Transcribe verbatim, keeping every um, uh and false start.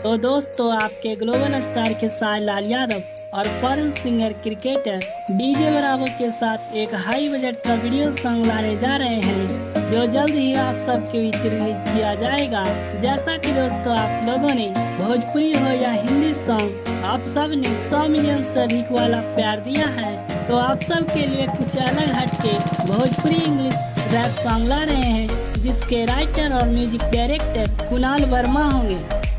तो दोस्तों, आपके ग्लोबल स्टार के साथ लाल यादव और foreign singer cricketer DJ Bravo के साथ एक हाई बजट का वीडियो सॉन्ग लाने जा रहे हैं, जो जल्द ही आप सबके बीच रिलीज किया जाएगा। जैसा कि दोस्तों, आप लोगों ने भोजपुरी हो या हिंदी सॉन्ग, आप सब ने सौ मिलियन से अधिक वाला प्यार दिया है, तो आप सब के लिए कुछ अलग हटके भोजपुरी इंग्लिश रैप सॉन्ग ला रहे हैं, जिसके राइटर और म्यूजिक डायरेक्टर कुणाल वर्मा होंगे।